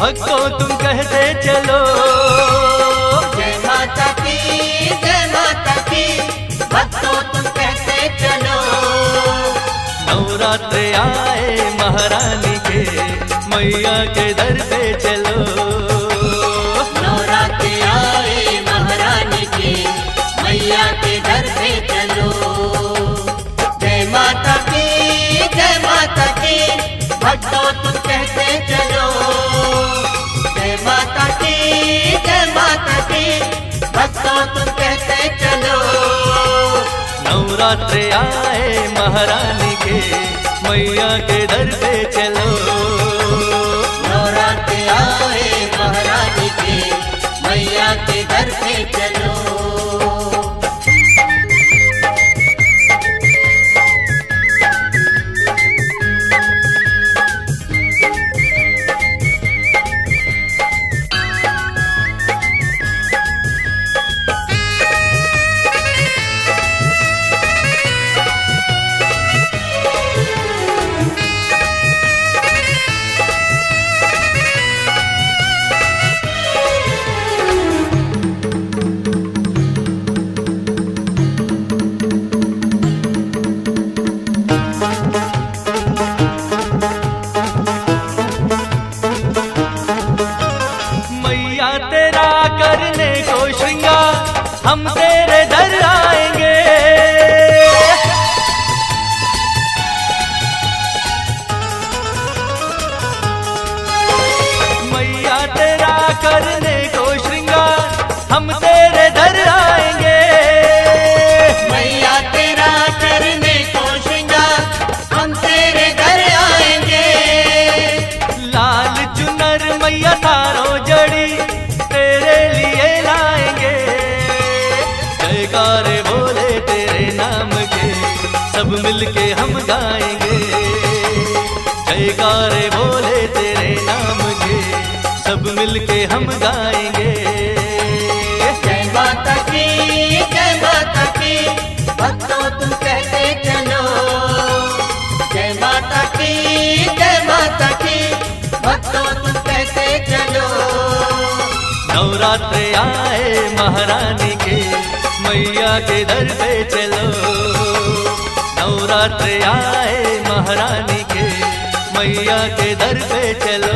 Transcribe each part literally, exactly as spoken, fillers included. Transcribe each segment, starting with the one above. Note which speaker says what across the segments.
Speaker 1: भक्तों तुम कहते चलो।
Speaker 2: जय माता की जय माता की भक्तों तुम कहते चलो।
Speaker 1: नवरात्र आए महारानी के मैया के दर पे चलो।
Speaker 2: नवरात्र आए महारानी के मैया के दर पे चलो। जय माता की जय माता की भक्तों तुम कहते चलो। जय माता की जय माता की भक्तों तुम कहते चलो।
Speaker 1: नवरात्र आए महारानी के मैया के दर पे चलो।
Speaker 2: नवरात्र आए महारानी के मैया के दर पे चलो।
Speaker 1: तेरा करने को श्रृंगार हम तेरे दर आएंगे। मैया तेरा करने को श्रृंगार हम तेरे दर आएंगे।
Speaker 2: मैया तेरा करने को श्रृंगार हम तेरे दर आएंगे।
Speaker 1: लाल चुनर मैया तारों जड़ी तेरे लिए लाएंगे। जयकारे बोले तेरे नाम के सब मिलके हम गाएंगे। जयकारे बोले तेरे नाम के सब मिलके हम गाएंगे।
Speaker 2: जय माता की जय माता की भक्तों तुम कहते चलो। जय माता की जय माता की भक्तों तुम कहते चलो।
Speaker 1: नवरात्र आए महारानी के मैया के दर पे चलो। नवरात्र आए महारानी के मैया के दर पे चलो।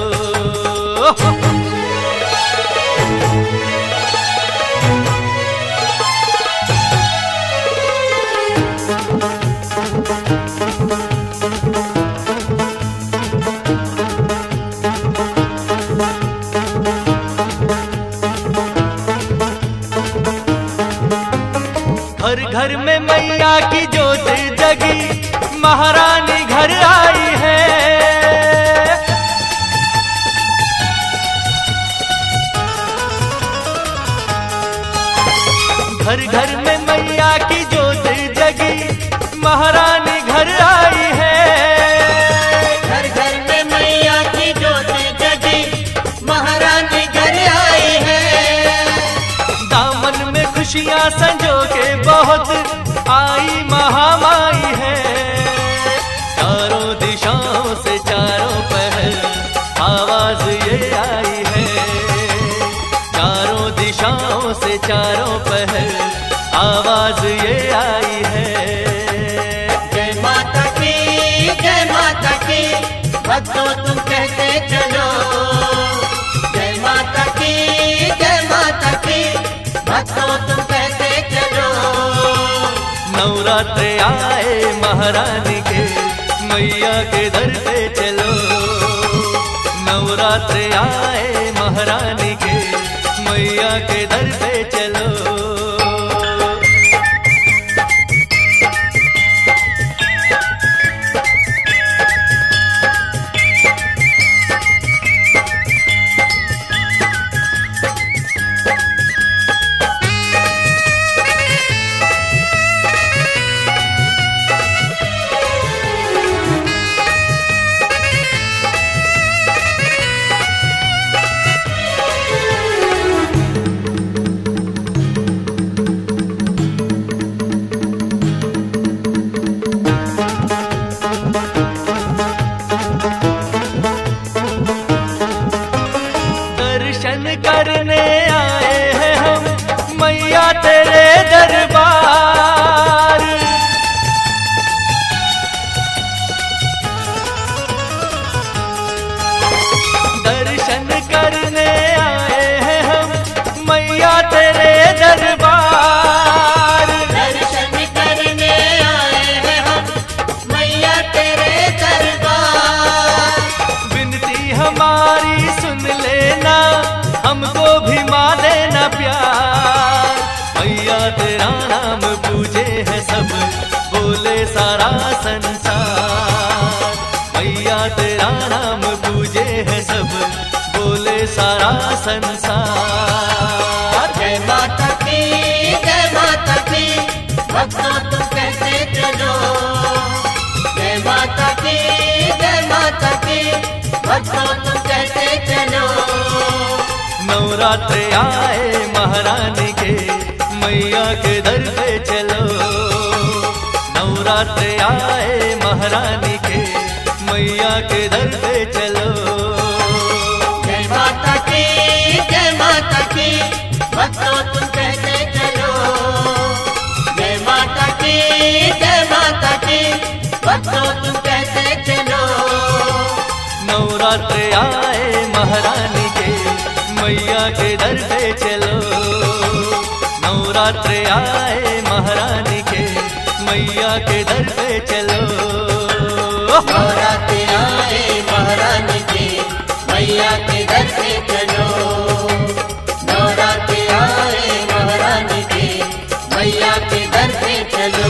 Speaker 1: घर घर में मैया की ज्योत जगी महारानी घर आई है। घर घर में मैया की ज्योत जगी महारानी घर आई है।
Speaker 2: घर घर में मैया की ज्योत जगी महारानी घर आई है।
Speaker 1: दामन में खुशियां संजो के बहुत आई महामाई है। चारों दिशाओं से चारों पहर आवाज ये आई है। चारों दिशाओं से चारों पहर आवाज ये आई है।
Speaker 2: जय माता की जय माता की भक्तों तुम कहते चलो। जय माता की जय माता की भक्तों तुम कहते चलो।
Speaker 1: नवरात्र आए महारानी के मैया के दर पे चलो। नवरात्र आए महारानी के मैया के दर पे चलो। तेरा नाम पूजे है सब, बोले सारा संसार। मैया तेरा नाम पूजे है सब, बोले सारा संसार।
Speaker 2: जय माता की, जय माता की, भक्तों तुम कहते चलो। जय माता की, जय माता की, भक्तों तुम कहते चलो।
Speaker 1: नवरात्र आए महारानी के, मैया के दर पे चलो। नवरात्र आए महारानी के, मैया के दर पे चलो।
Speaker 2: जय माता की, जय माता की, भक्तों तुम कहते चलो। जय माता की, जय माता की, भक्तों तुम कहते चलो।
Speaker 1: नवरात्र आए महारानी के, मैया के दर पे चलो। नवरात्र आए महारानी के, मैया के दर पे चलो।
Speaker 2: नवरात्र आए महारानी के, मैया के दर पे चलो। नवरात्र आए महारानी के, मैया के दर पे चलो।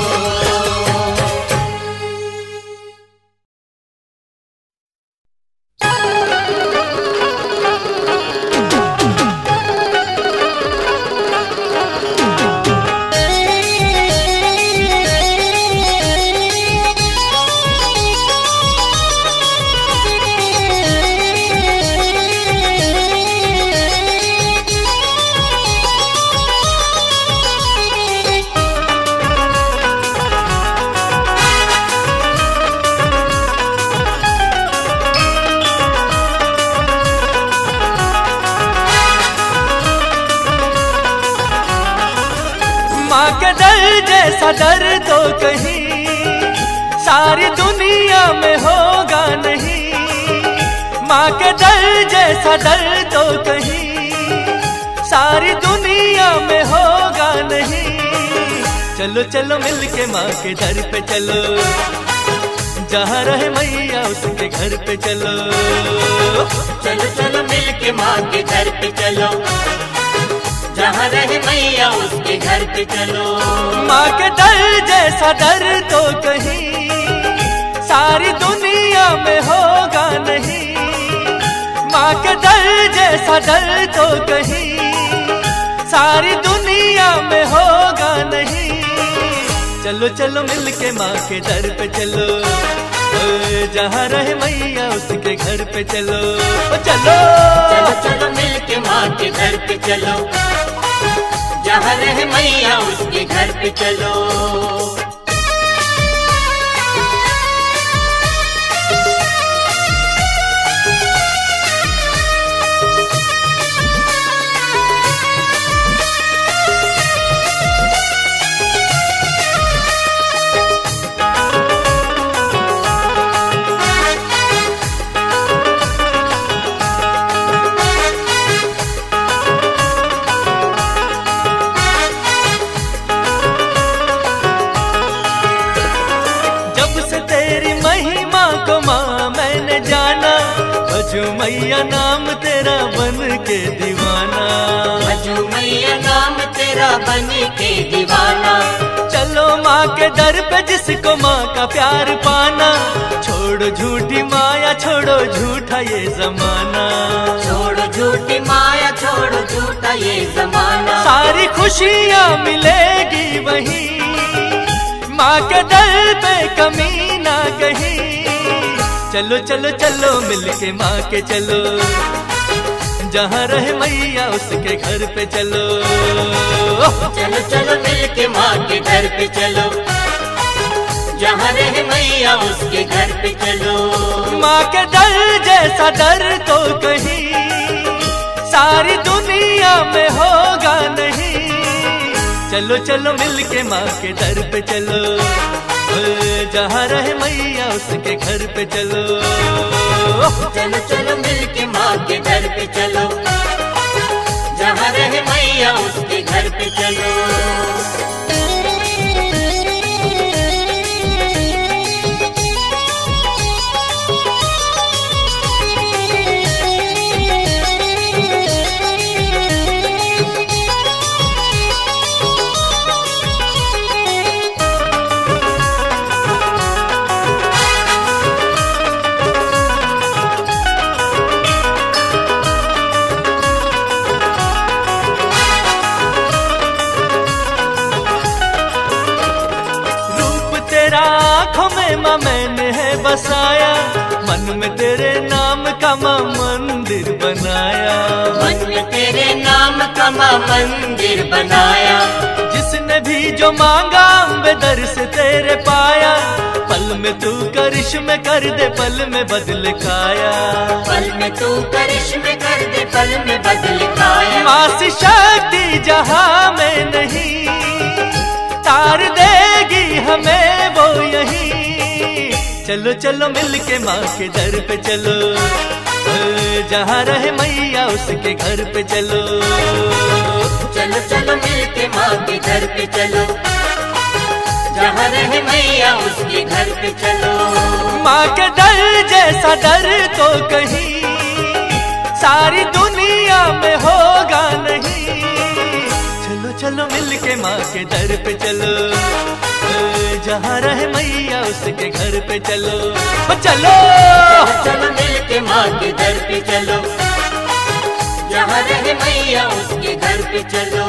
Speaker 1: माँ के दर जैसा दर तो कहीं सारी दुनिया में होगा नहीं। माँ के दर जैसा दर तो कहीं सारी दुनिया में होगा नहीं। चलो चलो मिल के माँ के दर पे चलो, जहाँ रहे मैया उसके घर पे चलो।
Speaker 2: चलो चलो मिल के माँ के दर पे चलो, जहाँ रहे मैया उसके घर पे चलो।
Speaker 1: माँ के दर जैसा दर तो कहीं सारी दुनिया में होगा नहीं। माँ के दर जैसा दर तो कहीं सारी दुनिया में होगा नहीं। चलो चलो मिल के माँ के दर पे चलो, जहाँ रहे मैया उसके घर पे चलो। चलो
Speaker 2: चलो चलो मिल के माँ के घर पे चलो, जहाँ रहे मैया उसके घर पे चलो।
Speaker 1: भजू मैया नाम तेरा बन के दीवाना।
Speaker 2: भजू मैया नाम तेरा बन के दीवाना।
Speaker 1: चलो माँ के दर पे जिसको माँ का प्यार पाना। छोड़ो झूठी माया छोड़ो झूठा ये जमाना।
Speaker 2: छोड़ो झूठी माया छोड़ो झूठा ये जमाना।
Speaker 1: सारी खुशियाँ मिलेगी वहीं, माँ के दर पे कमी ना कहीं। चलो चलो चलो मिल के माँ के चलो, जहाँ रहे मैया उसके घर पे चलो।
Speaker 2: चलो चलो मिल के माँ के घर पे चलो, जहाँ रहे मैया उसके घर पे चलो।
Speaker 1: माँ के दर जैसा दर तो कहीं सारी दुनिया में होगा नहीं। चलो चलो मिल के माँ के दर पे चलो, जहाँ रहे मैया उसके घर पे चलो।
Speaker 2: चलो चलो मिल के माँ के घर पे चलो, जहाँ रहे मैया उसके घर पे चलो।
Speaker 1: में माँ मैंने है बसाया, मन में तेरे नाम का माँ मंदिर बनाया।
Speaker 2: मन में तेरे नाम का माँ मंदिर बनाया।
Speaker 1: जिसने भी जो मांगा अम्बे दर से तेरे पाया, पल में तू करिश्मे कर दे पल में बदल काया।
Speaker 2: पल में तू करिश्मे कर दे पल में बदल काया।
Speaker 1: माँ सी शक्ति जहाँ में नहीं, तार देगी हमें वो यही। चलो चलो मिल के माँ के दर पे चलो, जहाँ रहे मैया उसके घर पे चलो।
Speaker 2: चलो चलो मिल के माँ के घर पे चलो, जहाँ रहे मैया उसके घर पे चलो।
Speaker 1: माँ के दर जैसा दर तो कहीं सारी दुनिया में होगा नहीं। चलो चलो मिल के माँ के दर पे चलो, जहाँ रहे मैया उसके घर पे चलो। चलो
Speaker 2: चलो मिल के माँ के दर पे चलो, जहाँ रहे मैया उसके घर पे चलो।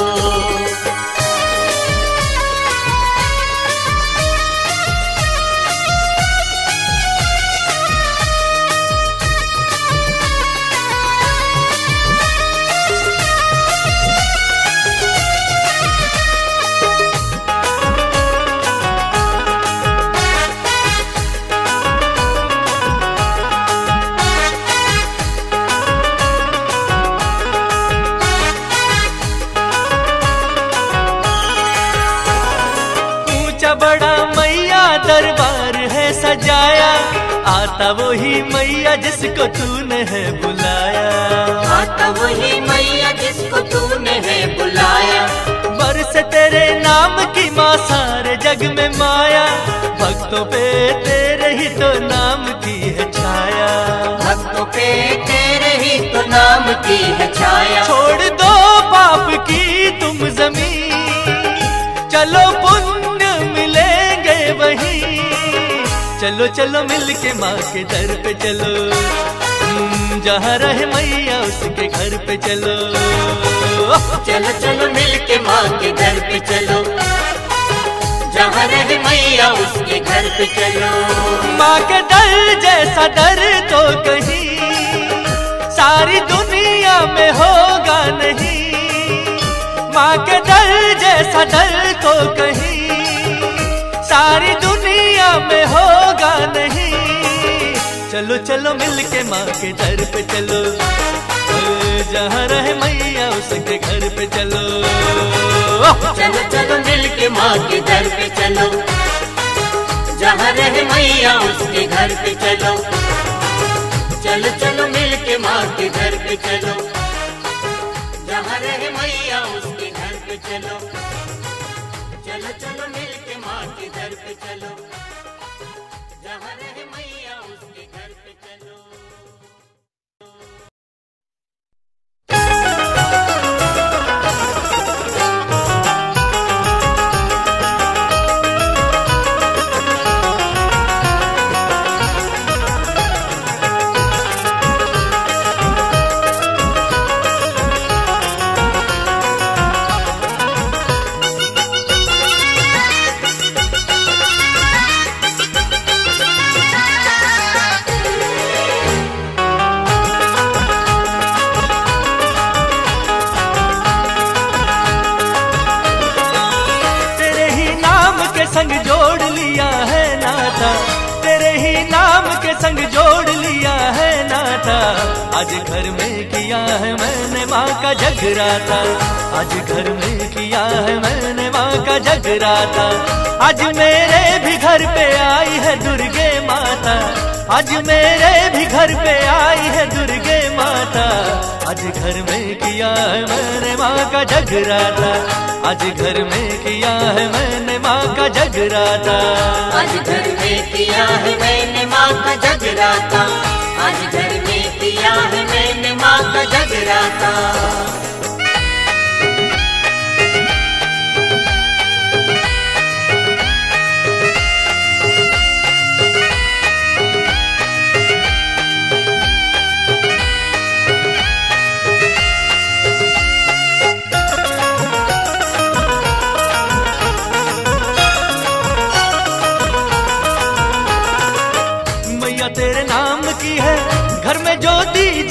Speaker 1: बड़ा मैया दरबार है सजाया, आता वही मैया जिसको तूने है बुलाया।
Speaker 2: आता वही मैया जिसको तूने है बुलाया।
Speaker 1: बरस तेरे नाम की माँ सारे जग में माया, भक्तों पे तेरे ही तो नाम की है छाया।
Speaker 2: भक्तों पे तेरे ही तो नाम की है छाया।
Speaker 1: छोड़ दो पाप की तुम जमीन, चलो पुण्य मिलेंगे वहीं। चलो चलो मिल के माँ के दर पे चलो, जहाँ रहे मैया उसके घर पे चलो।
Speaker 2: चलो चलो मिल के माँ के दर पे चलो, जहाँ रहे मैया उसके घर पे चलो।
Speaker 1: माँ के दर जैसा दर तो कहीं सारी दुनिया में होगा नहीं। माँ के दर जैसा दर तो कहीं सारी दुनिया में होगा नहीं। चलो चलो मिल के माँ के दर पे चलो, जहाँ रहे मैया उसके घर पे चलो।
Speaker 2: चलो चलो मिल के माँ के दर पे चलो, जहाँ रहे मैया उसके घर पे चलो। चलो चलो मिल के माँ के घर पे चलो, जहाँ रहे मैया उसके घर पे चलो। चलो चलो मिल के माँ के घर पे चलो, जहाँ रहे मैया उसके घर पे चलो।
Speaker 1: संग जोड़ लिया है नाता, तेरे ही नाम के संग जोड़ लिया है नाता। आज घर में किया है मैंने माँ का जगराता, आज घर में किया है मैंने माँ का जगराता। आज मेरे भी घर पे आई है दुर्गे माता, आज मेरे भी घर पे आई है दुर्गे माता। आज घर में किया है मैंने माँ का जगराता, आज घर में किया है मैंने माँ का जगराता।
Speaker 2: आज घर में किया है मैंने माँ का जगराता, आज घर में किया है मैंने माँ का जगराता।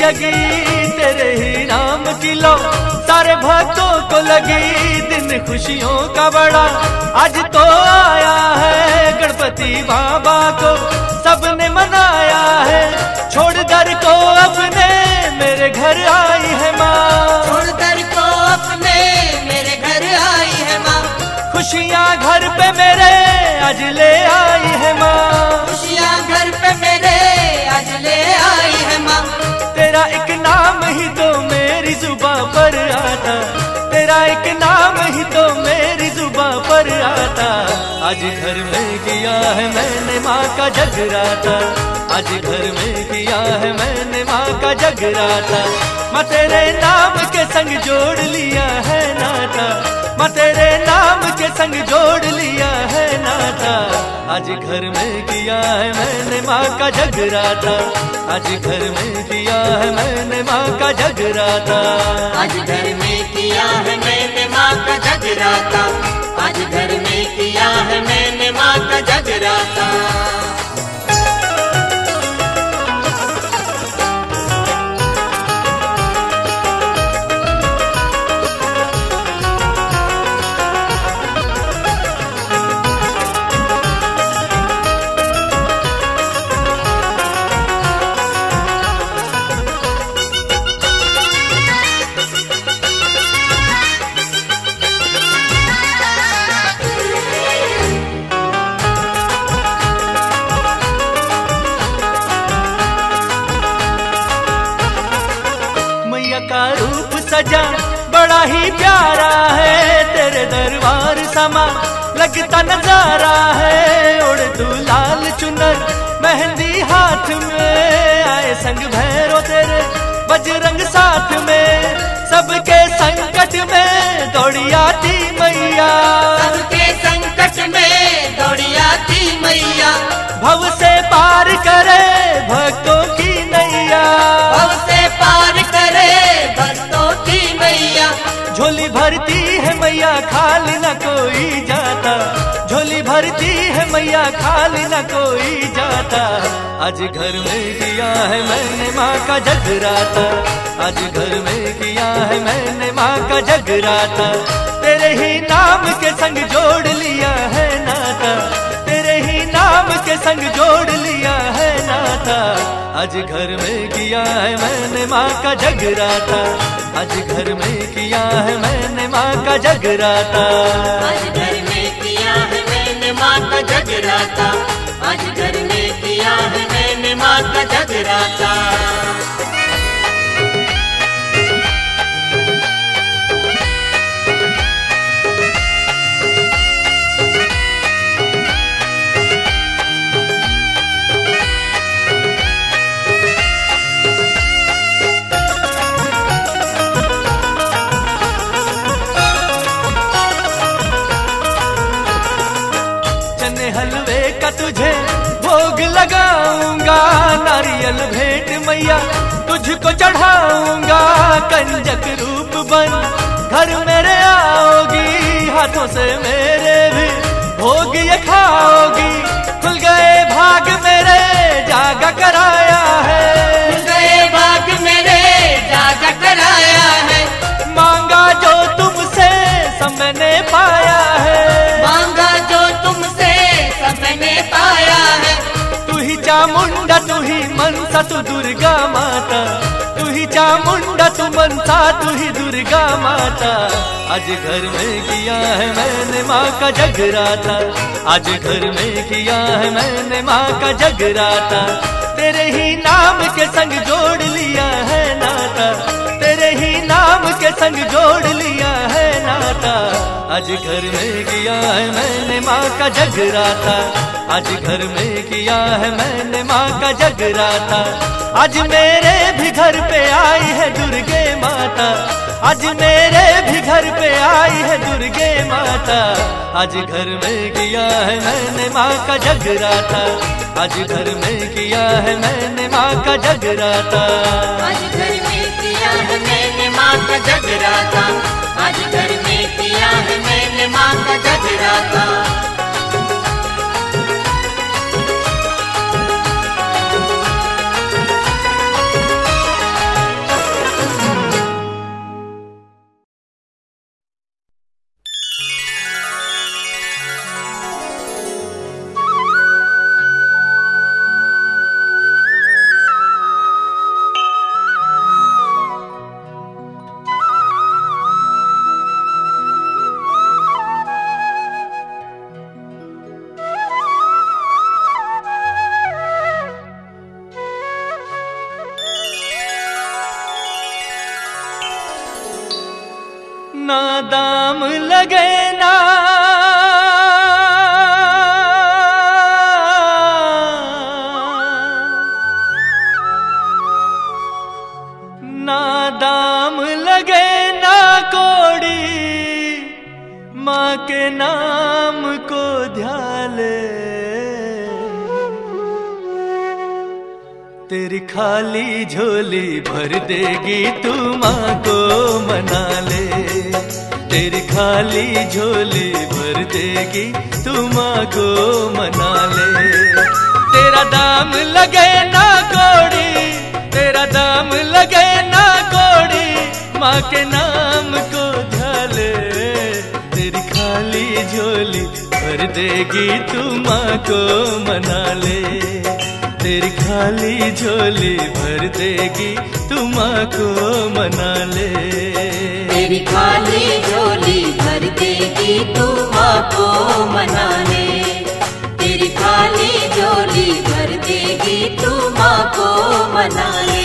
Speaker 1: जगी, तेरे ही नाम की लो सारे भक्तों को लगी। दिन खुशियों का बड़ा आज तो आया है, गणपति बाबा को सबने मनाया है। छोड़ दर को अपने मेरे घर आई है माँ,
Speaker 2: छोड़ दर को अपने मेरे घर आई है माँ।
Speaker 1: खुशियाँ घर पे मेरे आज ले आई है माँ,
Speaker 2: खुशियाँ घर पे मेरे आज ले आई है माँ।
Speaker 1: तेरा एक नाम ही तो मेरी जुबां पर आता, तेरा एक नाम ही तो मेरी जुबां पर आता। आज घर में किया है मैंने माँ का जगराता, आज घर में किया है मैंने माँ का जगराता। माँ तेरे नाम के संग जोड़ लिया है नाता, माँ तेरे नाम के संग जोड़ लिया है नाता। आज घर में किया है मैंने माँ का जगराता, आज घर में किया है मैंने माँ का जगराता।
Speaker 2: आज घर में किया है मैंने माँ का जगराता, आज घर में किया है मैंने माँ का जगराता।
Speaker 1: का रूप सजा बड़ा ही प्यारा है, तेरे दरबार समा लगता नजारा है। ओढ़ तू लाल चुनर मेहंदी हाथ में, आए संग भैरो तेरे बजरंग साथ में। सबके संकट में दौड़ी आती मैया,
Speaker 2: सबके संकट में दौड़ी आती मैया।
Speaker 1: भव से पार करे भक्तों की नैया,
Speaker 2: भव से पार करे भक्तों की मैया।
Speaker 1: झोली भरती है मैया खाली न कोई जाता, झोली भरती है मैया खाली न कोई जाता। आज घर में किया है मैंने माँ का जगराता, आज घर में किया है मैंने माँ का जगराता। तेरे ही नाम के संग जोड़ लिया है नाता, तेरे ही नाम के संग जोड़ लिया है नाता। आज घर में किया है मैंने माँ का जगराता, आज घर में किया है मैंने माँ का जगराता।
Speaker 2: आज घर में किया है मैंने माँ का जगराता, आज घर में किया है मैंने माँ का जगराता।
Speaker 1: हलवे का तुझे भोग लगाऊंगा, नारियल भेंट मैया तुझको चढ़ाऊंगा। कंजक रूप बन घर मेरे आओगी, हाथों से मेरे भी भोग ये खाओगी। खुल गए भाग मेरे जागा कराया है,
Speaker 2: खुल गए भाग मेरे जागा कराया है।
Speaker 1: मांगा जो तुमसे सब मैंने पाया है,
Speaker 2: मांगा जो तुमसे सब मैंने पाया है।
Speaker 1: तू ही चामुंडा तू ही मनसा तू दुर्गा माता, तू ही चामुंडा तू मनसा तू ही दुर्गा माता। आज घर में किया है मैंने माँ का जगराता, आज घर में किया है मैंने माँ का जगराता। तेरे ही नाम के संग जोड़ लिया है नाता, तेरे ही नाम के संग जोड़ लिया है नाता। आज घर में किया है मैंने माँ का जगराता, आज घर में किया है मैंने माँ का जगराता। आज मेरे भी घर पे आई है दुर्गे माता, आज मेरे भी घर पे आई है दुर्गे माता। आज घर में किया है मैंने माँ का जगराता, आज घर में किया है मैंने माँ का जगराता।
Speaker 2: आज घर में किया है मैंने माँ का जगराता, आज घर में किया है मैंने माँ का जगराता।
Speaker 1: लगे ना ना दाम लगे ना कोड़ी, माँ के नाम को ध्याले। तेरी खाली झोली भर देगी तू माँ को मना ले। तेरी खाली झोली भर देगी तू माँ को मना ले। तेरा दाम लगे ना कोड़ी, तेरा दाम लगे ना कोड़ी, माँ के नाम को ध्याले। तेरी खाली झोली भर देगी तू माँ को मना ले। तेरी खाली झोली भर देगी तू माँ को मना ले।
Speaker 2: तेरी खाली झोली भर देगी तू माँ को मना ले। तेरी खाली झोली भर देगी तू माँ को मना ले।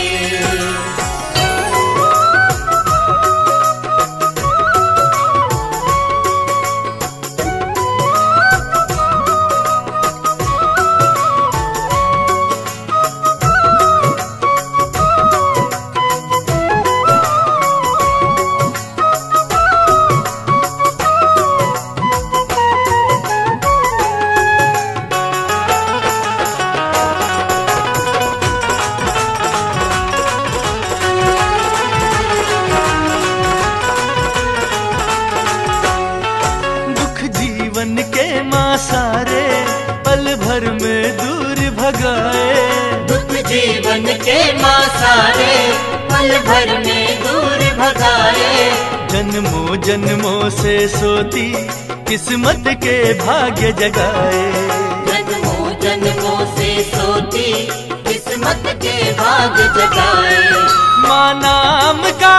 Speaker 1: जीवन के माँ सारे पल भर में दूर भगाए।
Speaker 2: दुख जीवन के माँ सारे पल भर में दूर भगाए।
Speaker 1: जन्मों जन्मों से सोती किस्मत के भाग्य जगाए।
Speaker 2: जन्मों जन्मों से सोती किस्मत के भाग्य जगाए।
Speaker 1: माँ नाम का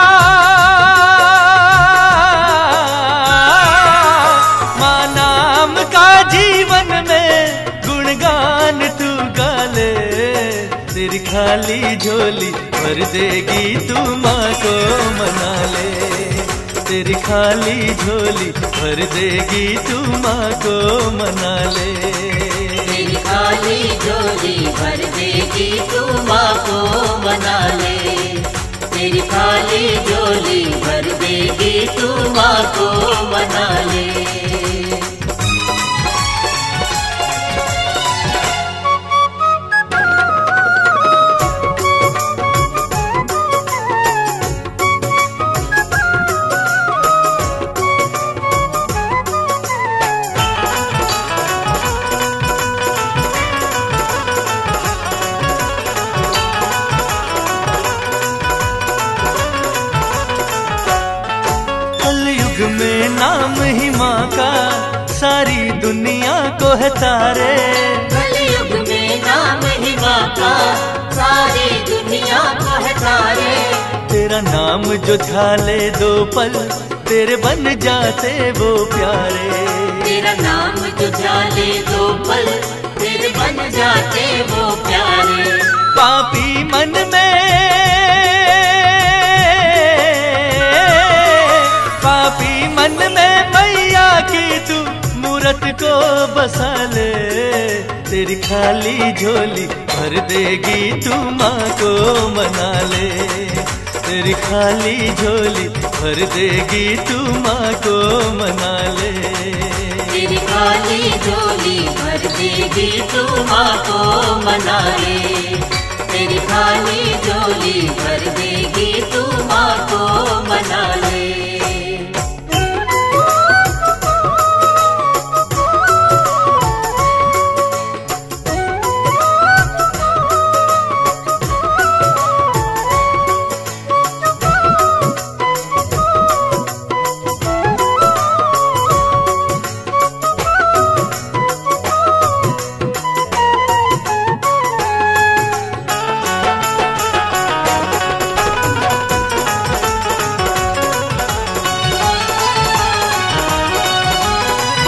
Speaker 1: जीवन में गुणगान तू गाले। तेरी खाली झोली भर देगी तू माँ को मना ले। तेरी खाली झोली भर देगी तू माँ को मना ले।
Speaker 2: तेरी खाली झोली भर देगी तू माँ को मना ले। तेरी खाली झोली भर देगी तू माँ को मना ले।
Speaker 1: में नाम ही माँ का सारी दुनिया को है तारे।
Speaker 2: कलयुग में नाम ही माँ का सारी दुनिया को है तारे।
Speaker 1: तेरा नाम जो झाले दो पल तेरे बन जाते वो प्यारे।
Speaker 2: तेरा नाम जो झाले दो पल तेरे बन जाते वो प्यारे।
Speaker 1: पापी मन में पापी मन में मैया की तू मूरत को बसा ले। तेरी खाली झोली भर देगी तू माँ को मना ले। तेरी खाली झोली भर देगी तू माँ को मना ले।
Speaker 2: तेरी खाली झोली भर देगी तू माँ को मना ले। तेरी खाली झोली भर देगी तू माँ को मना ले।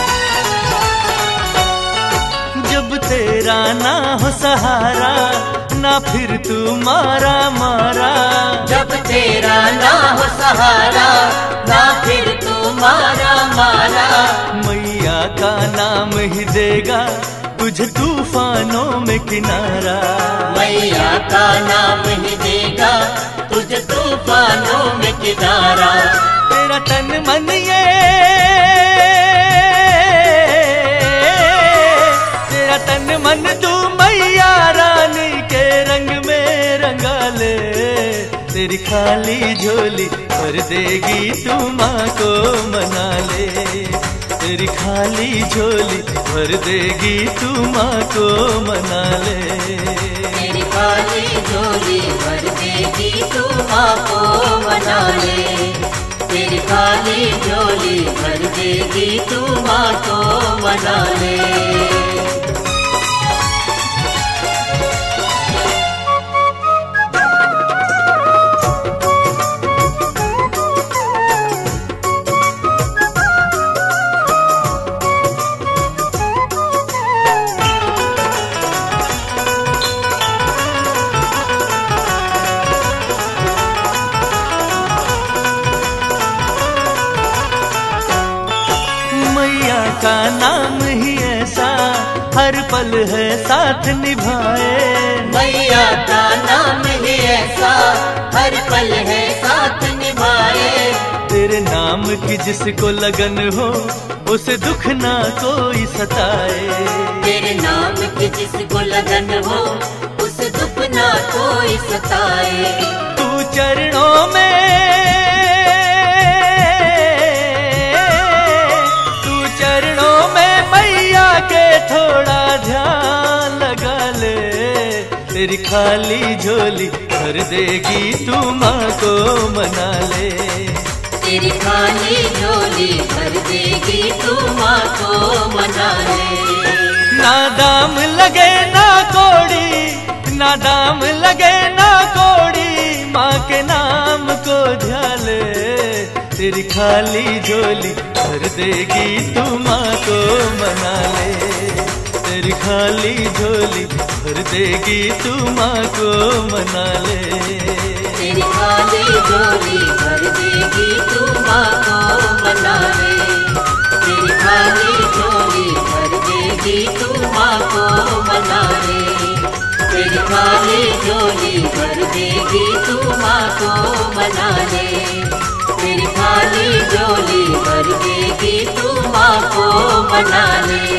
Speaker 2: तेरा ना हो सहारा
Speaker 1: ना फिर तू मारा मारा।
Speaker 2: जब तेरा ना हो सहारा, ना फिर तू मारा मारा।
Speaker 1: मैया का नाम ही देगा तुझे तूफानों में किनारा।
Speaker 2: मैया का नाम ही देगा तुझे तूफानों में किनारा।
Speaker 1: तेरा तन मन ये, तेरा तन मन तू मैया रानी के रंग में रंगा ले। तेरी खाली झोली भर देगी तू माँ को मना ले। तेरी खाली झोली भर देगी तू माँ को मना ले।
Speaker 2: तेरी खाली झोली भर देगी तू माँ को मना ले। तेरी खाली झोली भर देगी तू माँ को मना ले।
Speaker 1: का नाम ही ऐसा हर पल है साथ निभाए।
Speaker 2: मैया का नाम ही ऐसा हर पल है साथ निभाए।
Speaker 1: तेरे नाम की जिसको लगन हो उसे दुख ना कोई सताए।
Speaker 2: तेरे नाम की जिसको लगन हो उसे दुख ना कोई सताए।
Speaker 1: तू चरणों में, के थोड़ा ध्यान लगा ले। तेरी खाली झोली भर देगी तू माँ को मना ले।
Speaker 2: तेरी खाली झोली भर देगी तू माँ को मना ले।
Speaker 1: ना दाम लगे ना कोड़ी, ना दाम लगे ना कोड़ी, माँ के नाम को ध्यान ले। तेरी खाली झोली भर देगी तू माँ को मना ले। तेरी खाली झोली भर देगी तू माँ को मना ले।
Speaker 2: तेरी खाली झोली भर देगी तू माँ को मना ले। तेरी खाली झोली भर देगी तू माँ को मना ले। तेरी खाली झोली भर देगी तू माँ को मना ले। तेरी खाली झोली भर देगी तू माँ को मना ले।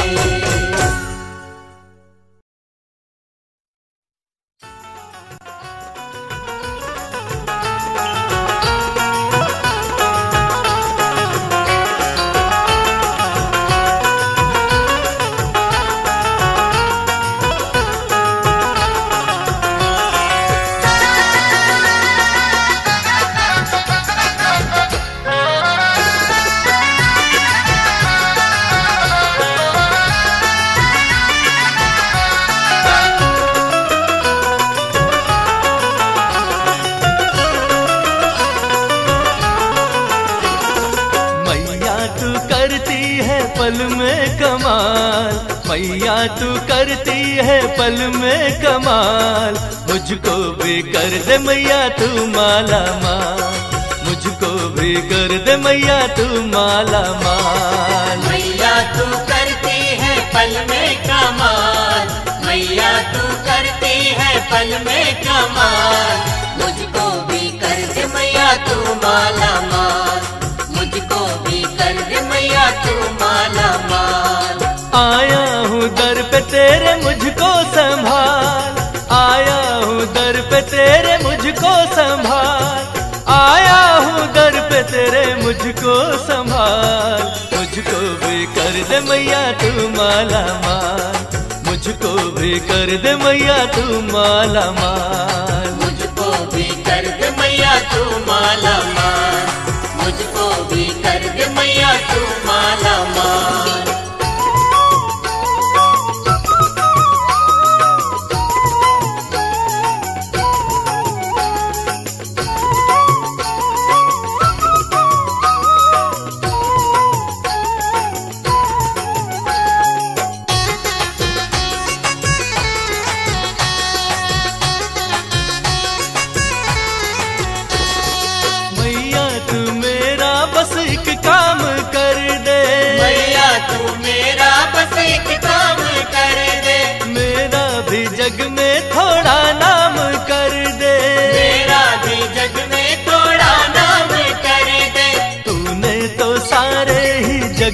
Speaker 1: पल में कमाल, मैया तू करती है पल में कमाल। मुझको भी कर दे मैया तू माला माल, मुझको भी कर दे मैया तू माला माल।
Speaker 2: मैया तू करती है पल में कमाल, मैया तू करती है पल में कमाल। मुझको भी कर दे मैया तू माला माल, मुझको भी कर दे मैया तू माला माल।
Speaker 1: आया हूँ दर पे तेरे मुझको संभाल, आया हूँ दर पे तेरे मुझको संभाल, आया हूँ दर पे तेरे मुझको संभाल। मुझको भी कर दे मैया तू माला माल, मुझको भी कर दे मैया तू माला माल।
Speaker 2: मुझको भी कर दे मैया तू माला माल, मुझको भी कर दे मैया तू माला माल।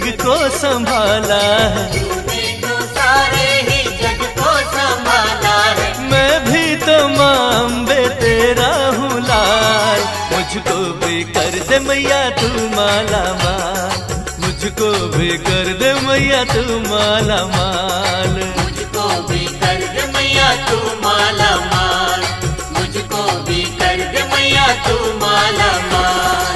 Speaker 1: को संभाला है,
Speaker 2: तूने तो सारे ही जग को संभाला है।
Speaker 1: मैं भी तो माँ अम्बे तेरा हूँ लाल, मुझको भी कर दे मैया तू माला माल, मुझको भी कर दे मैया तू माला माल,
Speaker 2: मुझको भी कर दे मैया तू माला माल, मुझको भी कर दे मैया तू माला माल।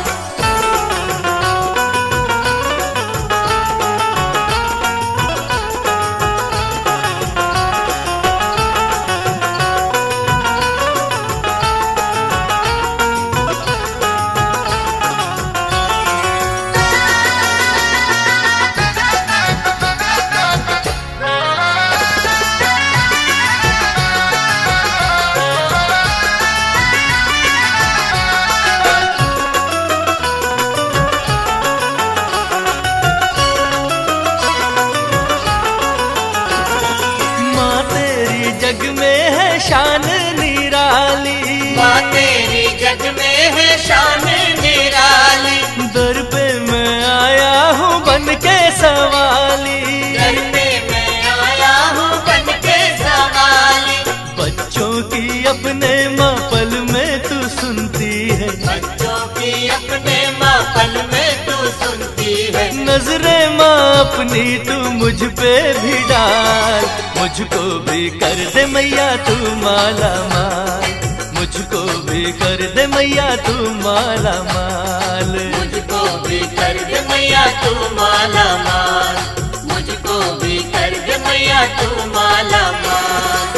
Speaker 1: जग में है शान निराली,
Speaker 2: माँ तेरी जग में है शान निराली,
Speaker 1: दर पे मैं आया हूँ बन के सवाली,
Speaker 2: दर पे मैं आया हूँ बन के सवाली।
Speaker 1: बच्चों की अपने माँ पल में तू सुनती है,
Speaker 2: बच्चों की अपने माँ पल में तू सुनती है,
Speaker 1: नजरें माँ अपनी तू मुझ पे भी डाल, मुझको भी कर दे मैया तू माला माल, मुझको भी कर दे मैया तू माला माल,
Speaker 2: मुझको भी कर दे मैया तू माला माल, मुझको भी कर दे मैया तू माला माल।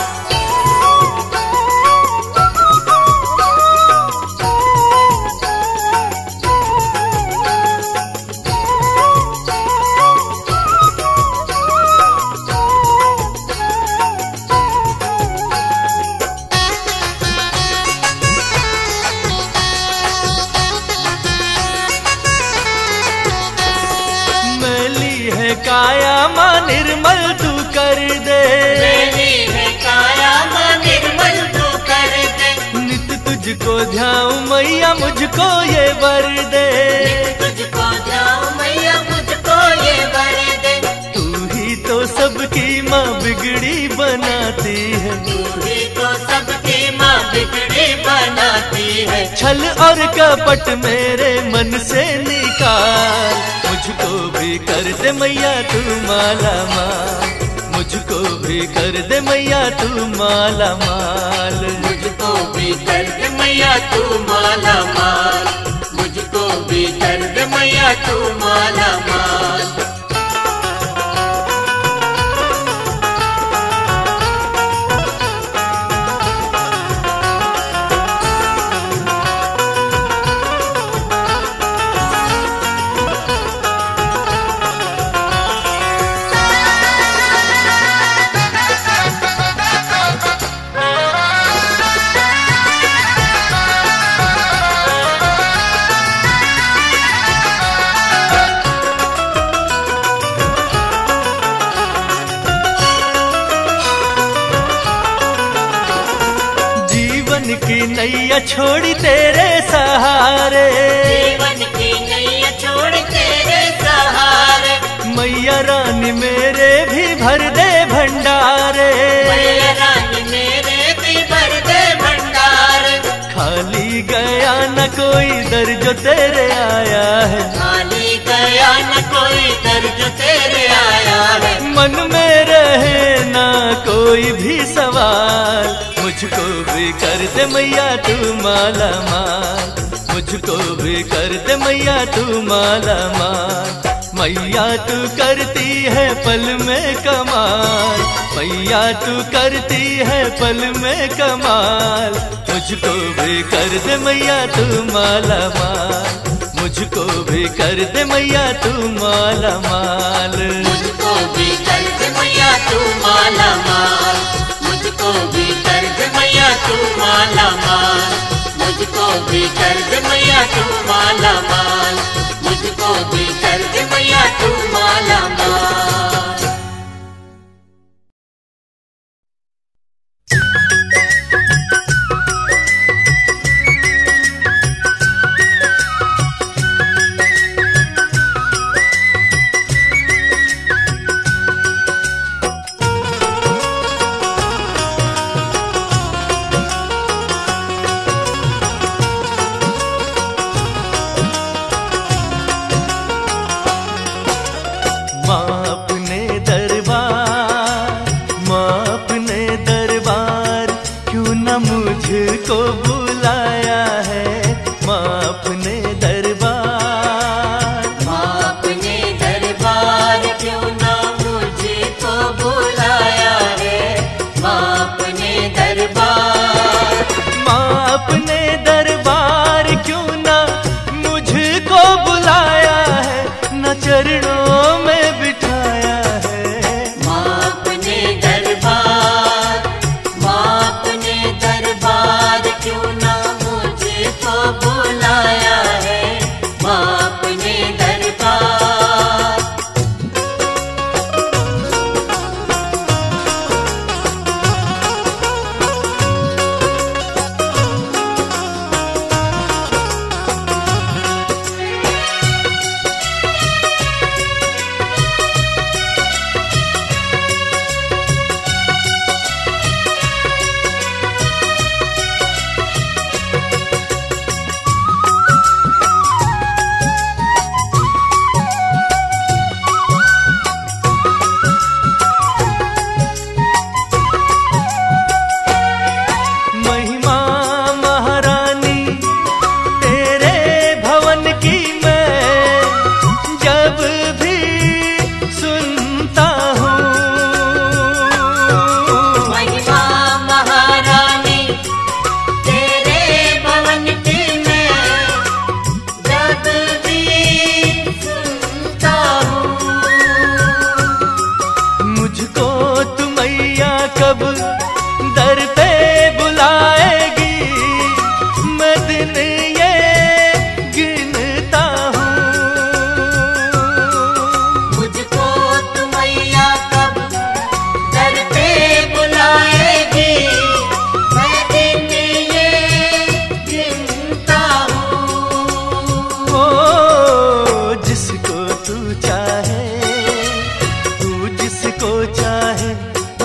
Speaker 1: काया माँ निर्मल तू कर दे,
Speaker 2: मेरी है काया माँ निर्मल तू कर दे,
Speaker 1: नित तुझको ध्याऊं मैया मुझको ये वर दे,
Speaker 2: तुझको ध्याऊं मैया मुझको ये वर दे।
Speaker 1: तू ही तो सबकी माँ बिगड़ी बनाती है,
Speaker 2: तू ही तो सबकी माँ बिगड़ी बनाती है,
Speaker 1: छल और कपट मेरे मन से निकाल, मुझको भी कर दे मैया तू माला माल, मुझको भी कर दे मैया तू माला माल,
Speaker 2: मुझको भी कर दे मैया तू माला माल, मुझको भी कर दे मैया तू माला माल।
Speaker 1: की नैया छोड़ी तेरे सहारे,
Speaker 2: जीवन की नैया छोड़ तेरे सहारे,
Speaker 1: मैया रानी मेरे भी भर दे भंडारे,
Speaker 2: मैया रानी मेरे भी भर दे भंडारे,
Speaker 1: खाली गया न कोई दर जो तेरे आया है,
Speaker 2: खाली गया न कोई दर जो तेरे आया है,
Speaker 1: मन में रहे ना कोई भी सवाल, मुझको भी कर दे मैया तू माला माल, मुझको भी कर दे मैया तू माला माल, मैया तू करती है पल में कमाल, मैया तू करती है पल में कमाल, मुझको भी कर दे मैया तू माला माल, मुझको भी कर दे मैया तू माला माल,
Speaker 2: मुझको भी कर दे मैया तू माला माल, मुझको भी कर दे मैया तू माला माल, मुझको भी कर दे मैया तू माला माल, मुझको भी कर दे मैया तू माला माल।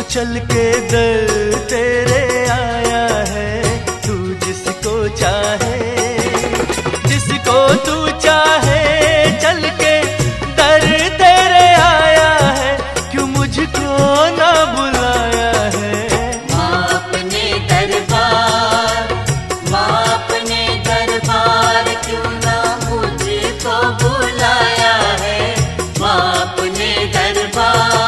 Speaker 1: चल के दर तेरे आया है, तू जिसको चाहे, जिसको तू चाहे चल के दर तेरे आया है, क्यों मुझको ना बुलाया है।
Speaker 2: माँ अपने दरबार, माँ अपने दरबार, क्यों ना मुझको बुलाया है, माँ अपने दरबार।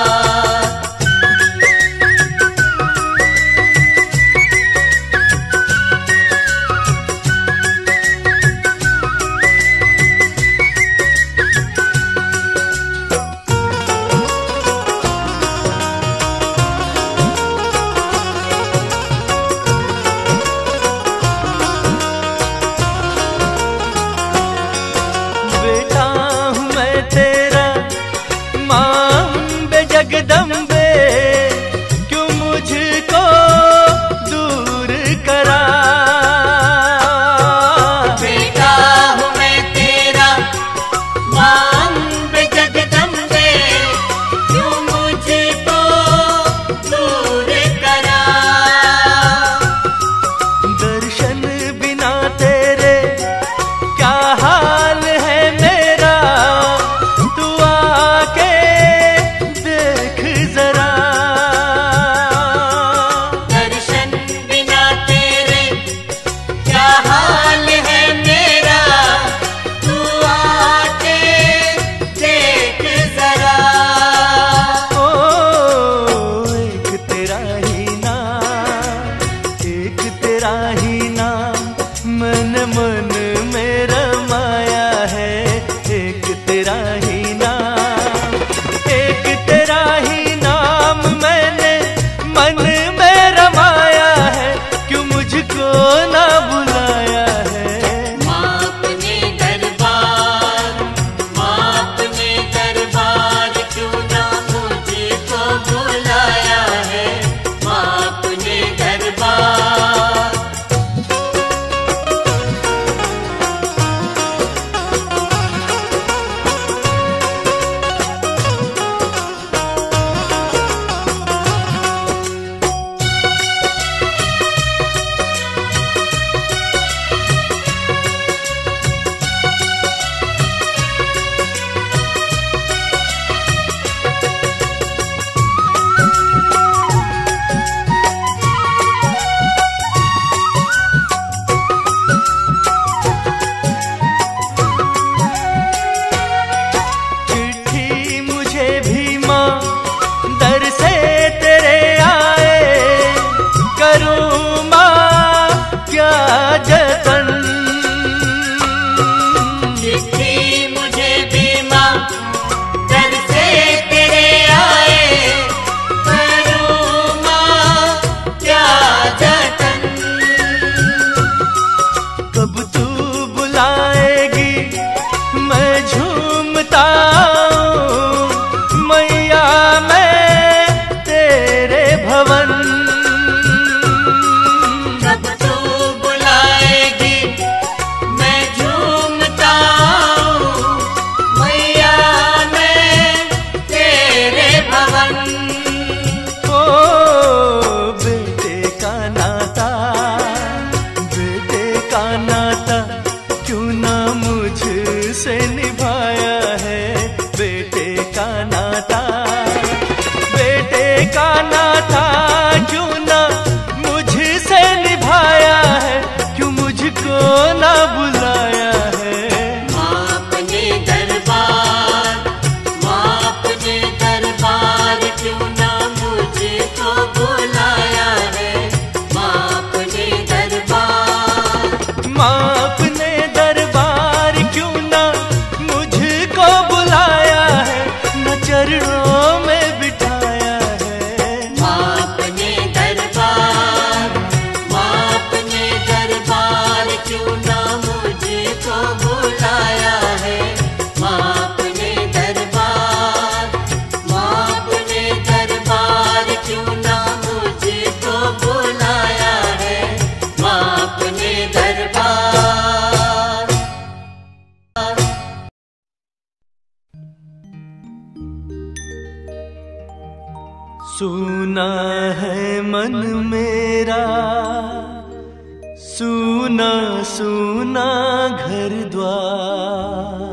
Speaker 1: जगदम्बे क्यों मुझको दूर करा,
Speaker 2: बेटा हूँ मैं तेरा, माँ अम्बे जगदम्बे, क्यों मुझको दूर करा।
Speaker 1: दर्शन बिना तेरे क्या हाल है मेरा, तू आके जरा।
Speaker 2: दर्शन बिना तेरे क्या हाल है मेरा, तू आके देख जरा।
Speaker 1: ओ एक तेरा ही नाम, एक तेरा ही नाम मन मन में रमाया है, एक तेरा ही नाम, एक तेरा ही नाम मैंने मन में रमाया है, क्यों मुझको ना बुलाया है।
Speaker 2: माँ अपने दरबार, माँ अपने दरबार, क्यों ना मुझको बुलाया है, माँ अपने दरबार।
Speaker 1: चिट्ठी मुझे भी माँ दर से तेरे आए, करूँ माँ क्या जतन।
Speaker 2: चिट्ठी मुझे भी माँ दर से तेरे आए, करूँ माँ क्या जतन।
Speaker 1: कब तू बुलाएगी मैं झूमता हूँ, मैया मैं तेरे भवन।
Speaker 2: कब तू बुलाएगी मैं झूमता हूँ, मैया मैं तेरे भवन।
Speaker 1: ओ बेटे का नाता, बेटे का नाता क्यों ना मुझसे निभाया है, बेटे का नाता, बेटे का नाता क्यों ना मुझसे निभाया है, क्यों मुझको ना बुलाया है।
Speaker 2: माँ अपने दरबार, माँ अपने दरबार, क्यों ना मुझको बुलाया है, माँ अपने दरबार।
Speaker 1: माँ अपने दरबार क्यों ना मुझको बुलाया है, न चरणों में बिठाया है।
Speaker 2: माँ अपने दरबार, माँ अपने दरबार, क्यों ना मुझको बुलाया है, माँ अपने दरबार। माँ अपने दरबार, क्यों ना मुझको बुलाया है, माँ अपने दरबार।
Speaker 1: सूना है मन मेरा, सूना सूना घर द्वार।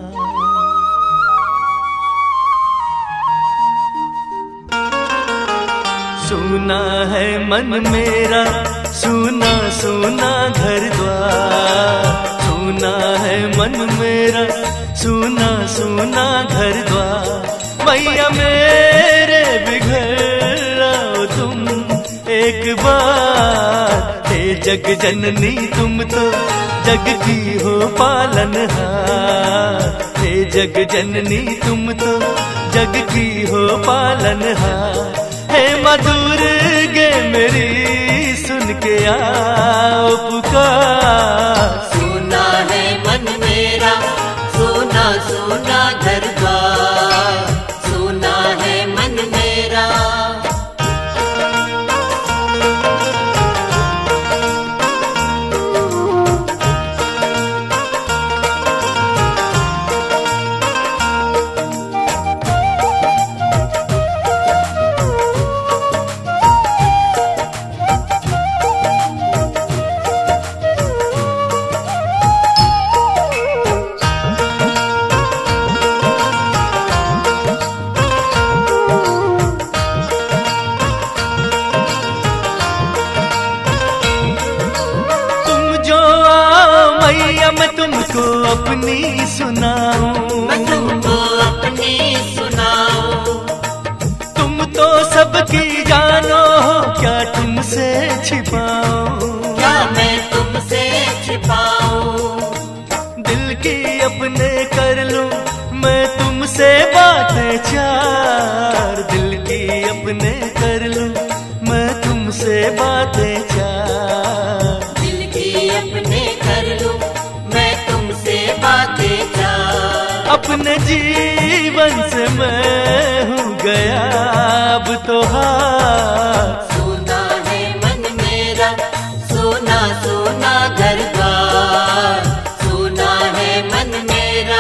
Speaker 1: सूना है मन मेरा, सूना सूना घर द्वार। सूना है मन मेरा, सूना सूना घर द्वार। मैया मेरे बिघड़ आओ तुम एक बार। हे जग जननी तुम तो जग की हो पालनहार। हे जग जननी तुम तो जग की हो पालनहार। हे मधुर गे मेरी सुन के आओ पुकार।
Speaker 2: सुना है मन मेरा, सोना सोना घर द्वार। सुना है मन मेरा।
Speaker 1: मैं तुमको अपनी सुनाऊं,
Speaker 2: मैं तुमको अपनी सुनाऊं।
Speaker 1: तुम तो सबकी जानो हो, क्या तुमसे छिपाऊं?
Speaker 2: क्या मैं तुमसे छिपाऊं?
Speaker 1: दिल की अपने कर लूं मैं तुमसे बातें चार। दिल की अपने कर लूं मैं तुमसे बातें चार।
Speaker 2: दिल की अपने कर लूं बातें चार।
Speaker 1: अपने जीवन से मैं हूँ गया अब तो हार।
Speaker 2: सोना है मन मेरा, सोना सोना घर द्वार। सोना है मन मेरा।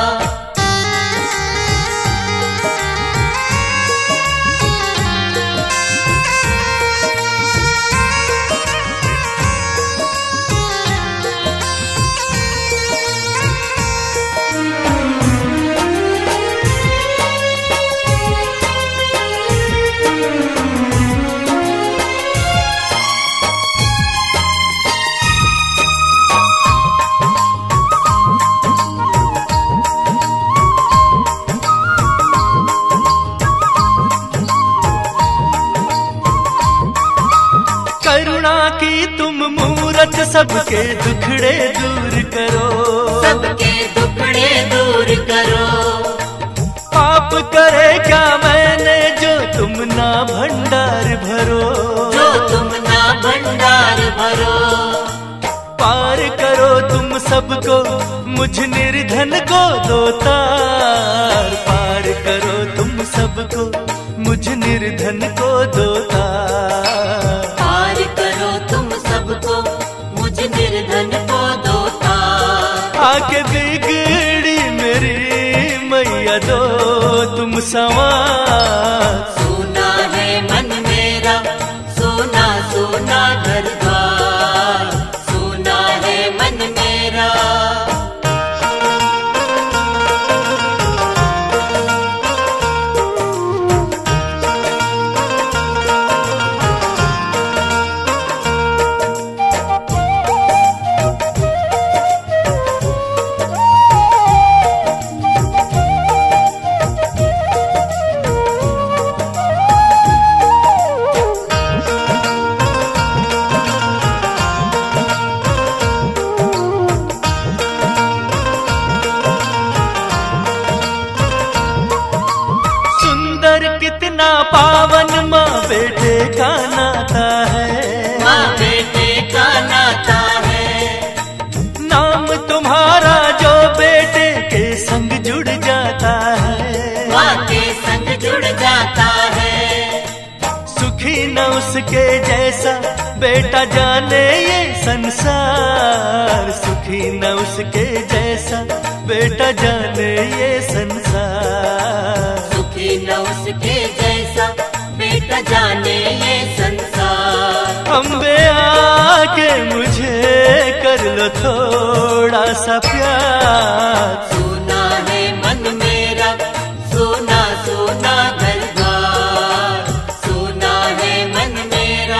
Speaker 1: की तुम मूरत सबके दुखड़े दूर करो।
Speaker 2: सबके दुखड़े दूर करो।
Speaker 1: पाप करे क्या मैंने जो तुम ना भंडार भरो।
Speaker 2: जो तुम ना भंडार भरो।
Speaker 1: पार करो तुम सबको मुझ निर्धन को दो तार। पार करो तुम सबको मुझ निर्धन को दो तार।
Speaker 2: पार करो तुम सबको मुझ निर्धन को दो तार।
Speaker 1: आके बिगड़ी मेरी मैया दो तुम संवार।
Speaker 2: सोना है मन मेरा, सोना सोना घर द्वार। सोना है मन मेरा।
Speaker 1: कितना पावन माँ बेटे का नाता है।
Speaker 2: माँ बेटे का नाता है।
Speaker 1: नाम तुम्हारा जो बेटे के संग जुड़ जाता है।
Speaker 2: माँ के संग जुड़ जाता है।
Speaker 1: सुखी न उसके जैसा बेटा जाने ये संसार। सुखी न उसके जैसा बेटा जाने ये संसार।
Speaker 2: सुखी न उसके जैसा न जाने ये संसार।
Speaker 1: अम्बे आके मुझे कर लो थोड़ा सा प्यार।
Speaker 2: सुना है मन मेरा, सुना सुना घर द्वार, सुना है मन मेरा।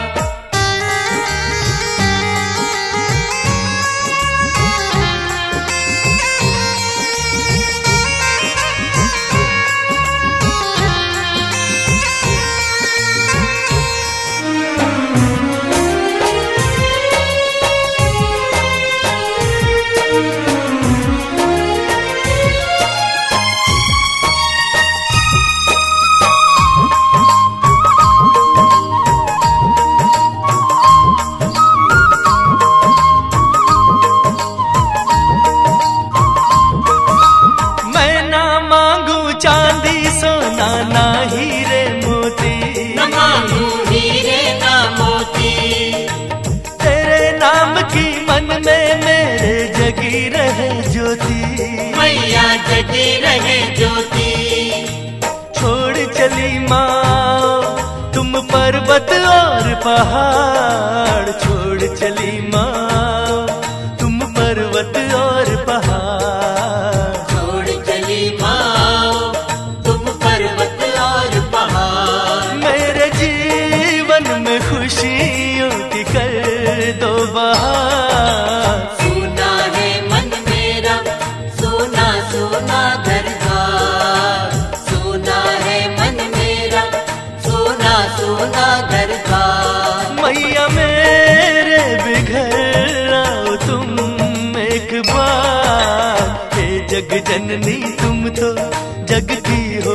Speaker 1: चांदी सोना ना हीरे मोती,
Speaker 2: न मांगू हीरे ना मोती।
Speaker 1: तेरे नाम की मन में मेरे जगी रहे ज्योति,
Speaker 2: मैया जगी रहे ज्योति।
Speaker 1: छोड़ चली माँ तुम पर्वत और पहाड़, छोड़ चली माँ तुम पर्वत और पहाड़।
Speaker 2: छोड़ चली माँ तुम पर्वत और पहाड़।
Speaker 1: मेरे जीवन में खुशियों की कर दो बहार।
Speaker 2: सुना है मन मेरा, सुना सुना घर द्वार, सुना है मन मेरा, सुना सुना घर द्वार।
Speaker 1: मैया मेरे बिघर आओ तुम एक बार। हे जग जननी तुम तो जग की हो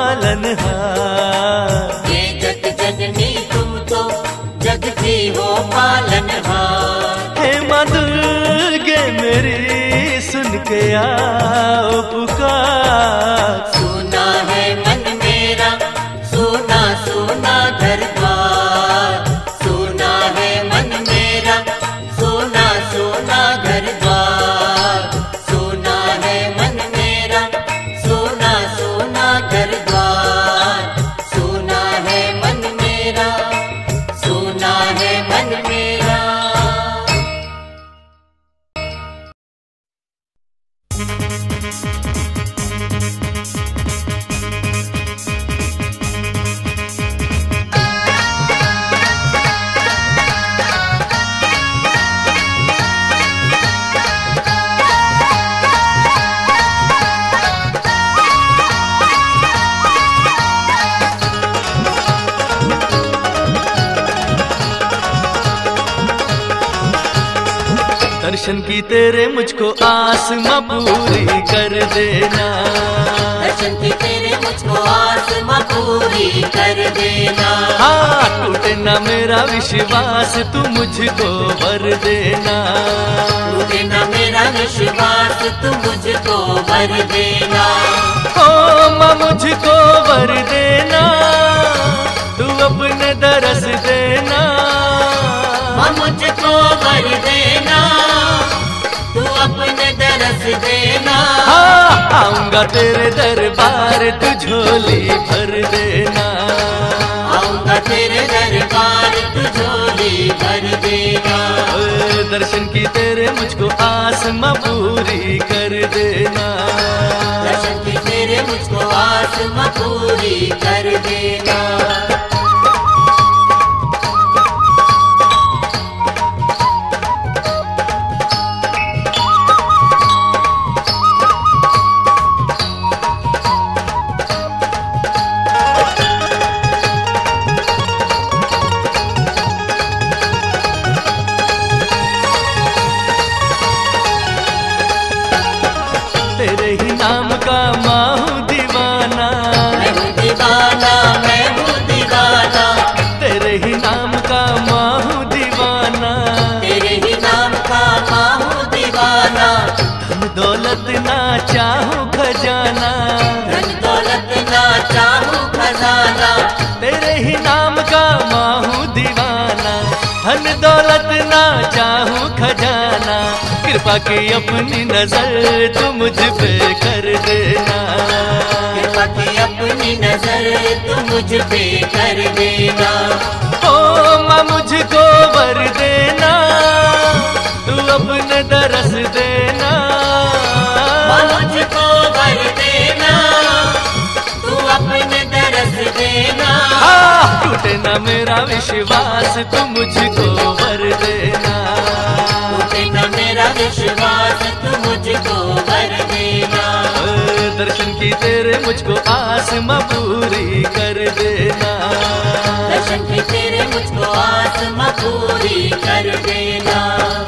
Speaker 1: पालनहार।
Speaker 2: ये जग जननी तुम तो जग की हो पालनहार।
Speaker 1: हे माँ दुर्गे मेरी सुन के आओ पुकार।
Speaker 2: सुना है मन मेरा, सुना सुना घर द्वार, सुना है मन मेरा, सुना सुना घर द्वार, सुना है मन मेरा, सुना सुना घर द्वार, सुना है मन मेरा, सुना है मन मेरा।
Speaker 1: दर्शन की तेरे मुझको आस माँ पूरी कर देना।
Speaker 2: दर्शन की तेरे मुझको आस माँ पूरी कर देना।
Speaker 1: हाँ टूटे ना मेरा विश्वास तू मुझको वर देना।
Speaker 2: टूटे ना मेरा विश्वास तू मुझको वर देना।
Speaker 1: ओ माँ मुझको वर देना, तू अपने दरस देना।
Speaker 2: माँ मुझको वर देना, तू अपने दरस देना।
Speaker 1: हाँ आऊंगा तेरे दरबार तू झोली भर देना।
Speaker 2: आऊंगा तेरे दरबार तू झोली भर देना।
Speaker 1: ओ, दर्शन की तेरे मुझको आस माँ पूरी कर देना।
Speaker 2: दर्शन की तेरे मुझको आस माँ पूरी कर देना।
Speaker 1: तेरे ही नाम का माँ हूँ दीवाना।
Speaker 2: मैं हूँ दीवाना, मैं हूँ दीवाना।
Speaker 1: तेरे ही नाम का माँ हूँ दीवाना।
Speaker 2: तेरे ही नाम का माँ हूँ दीवाना।
Speaker 1: धन दौलत ना चाहूँ खजाना।
Speaker 2: धन दौलत ना चाहूँ खजाना।
Speaker 1: तेरे ही नाम का माँ हूँ दीवाना। धन दौलत ना चाहूँ खजाना। कृपा की अपनी नजर तू मुझ पे कर देना।
Speaker 2: कृपा की अपनी अपनी नजर तू मुझ पे कर देना।
Speaker 1: ओ माँ मुझको वर देना, तू अपने दरस देना।
Speaker 2: माँ मुझको वर देना, तू अपने दरस देना।
Speaker 1: हाँ, टूटे ना मेरा विश्वास, तू मुझको वर देना।
Speaker 2: टूटे ना मेरा विश्वास, तू मुझको वर देना।
Speaker 1: दर्शन की तेरे मुझको आस माँ पूरी कर देना।
Speaker 2: दर्शन की तेरे मुझको आस माँ पूरी कर देना।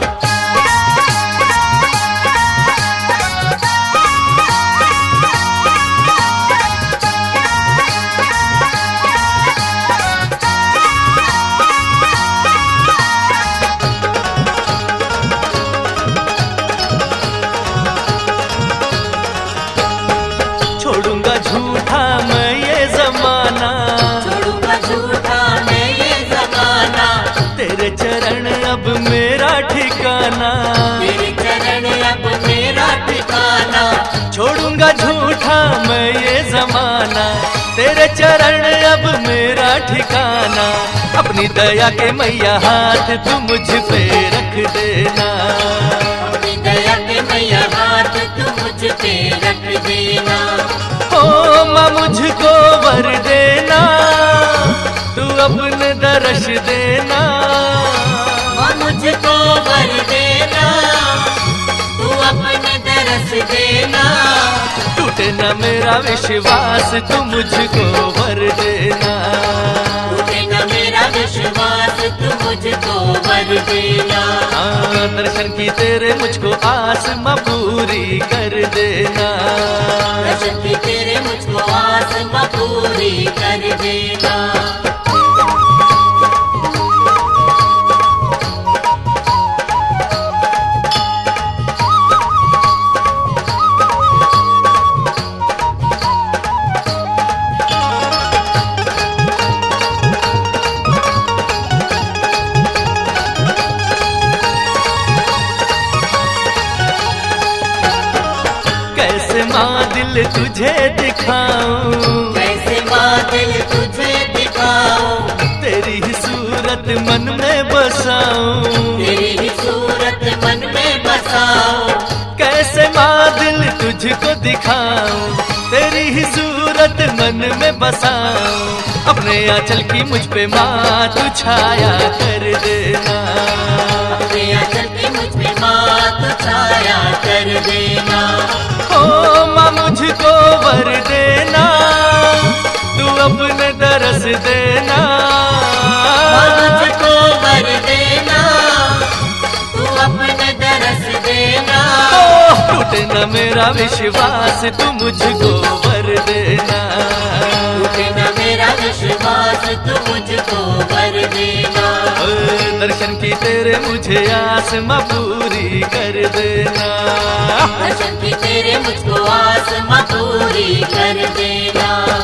Speaker 1: छोड़ूंगा झूठा मैं ये जमाना,
Speaker 2: छोड़ूंगा झूठा मैं ये जमाना।
Speaker 1: तेरे चरण अब मेरा ठिकाना।
Speaker 2: तेरे चरण अब मेरा ठिकाना।
Speaker 1: छोड़ूंगा झूठा मैं ये जमाना, तेरे चरण अब मेरा ठिकाना। अपनी दया के मैया हाथ तू मुझ पे रख देना।
Speaker 2: अपनी दया के मैया हाथ तू मुझ पे रख देना।
Speaker 1: ओ माँ मुझको वर देना, तू अपने दर्श देना।
Speaker 2: माँ मुझको वर देना, तू अपने दरस देना।
Speaker 1: टूटे ना मेरा विश्वास, तू मुझको वर देना।
Speaker 2: टूटे ना मेरा विश्वास, तू मुझको वर देना।
Speaker 1: हाँ, दर्शन की तेरे मुझको आस माँ पूरी कर देना।
Speaker 2: दर्शन की तेरे मुझको आस माँ पूरी कर देना।
Speaker 1: कैसे माँ दिल तुझे दिखाऊं,
Speaker 2: कैसे माँ दिल तुझे दिखाऊं।
Speaker 1: तेरी ही सूरत मन में बसाऊं।
Speaker 2: तेरी ही सूरत मन में बसाऊं।
Speaker 1: कैसे माँ दिल तुझको दिखाऊं, तेरी ही सूरत मन में बसाऊं। अपने आंचल की मुझ पे माँ तू छाया कर देना।
Speaker 2: अपने आंचल की मुझ पे माँ तू छाया कर देना।
Speaker 1: ओ माँ मुझको वर देना, तू अपने दरस देना।
Speaker 2: माँ मुझको वर देना, तू अपने दरस देना।
Speaker 1: ओ टूटे ना मेरा विश्वास, तू मुझको वर देना।
Speaker 2: टूटे ना मेरा विश्वास, तू मुझको वर देना।
Speaker 1: दर्शन की तेरे मुझे आस माँ पूरी कर देना।
Speaker 2: दर्शन की तेरे मुझको आस माँ पूरी कर देना।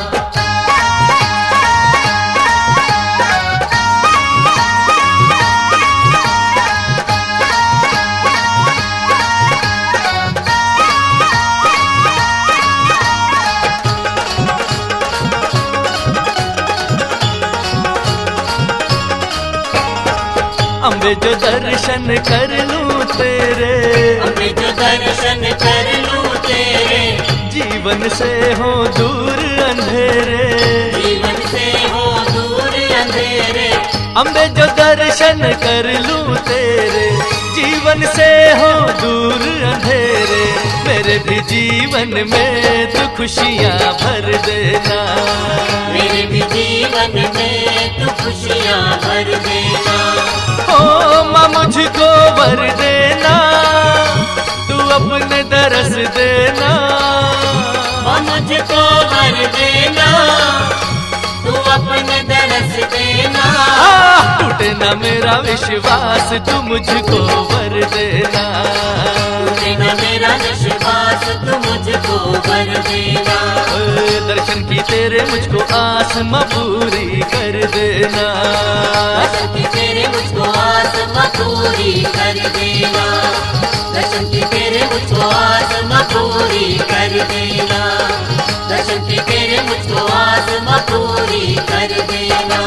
Speaker 1: अम्बे जो दर्शन कर लूं तेरे,
Speaker 2: अम्बे जो दर्शन कर लूं तेरे।
Speaker 1: जीवन से हो दूर अंधेरे।
Speaker 2: जीवन से हो दूर अंधेरे।
Speaker 1: अम्बे जो दर्शन कर लूं तेरे, जीवन से हो दूर अंधेरे। मेरे भी जीवन में तू खुशियाँ भर देना।
Speaker 2: मेरे भी जीवन में तू खुशियाँ भर देना।
Speaker 1: ओ माँ मुझको वर देना, तू अपने दरस देना।
Speaker 2: माँ मुझको वर देना, तू अपने दरस देना।
Speaker 1: आ, टूटे ना मेरा विश्वास, तू मुझको वर देना।
Speaker 2: टूटे ना मेरा विश्वास, तू मुझको वर देना।
Speaker 1: दर्शन की तेरे मुझको आस माँ पूरी कर देना।
Speaker 2: दर्शन की तेरे मुझको आस माँ पूरी कर देना। दर्शन की तेरे मुझको आस माँ पूरी कर देना। दर्शन की तेरे मुझको आस पूरी कर देना।